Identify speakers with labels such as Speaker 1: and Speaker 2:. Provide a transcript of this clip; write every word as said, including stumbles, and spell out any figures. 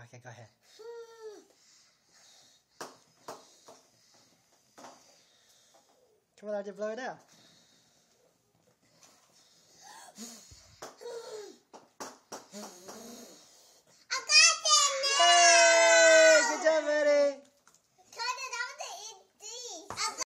Speaker 1: Okay, go ahead. Come on, I did blow it out.